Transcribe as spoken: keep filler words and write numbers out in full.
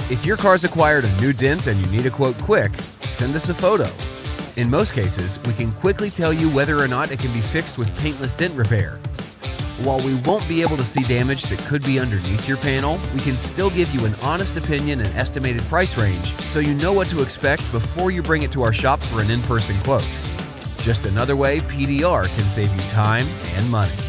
If your car's acquired a new dent and you need a quote quick, send us a photo. In most cases, we can quickly tell you whether or not it can be fixed with Paintless Dent Repair. While we won't be able to see damage that could be underneath your panel, we can still give you an honest opinion and estimated price range so you know what to expect before you bring it to our shop for an in-person quote. Just another way P D R can save you time and money.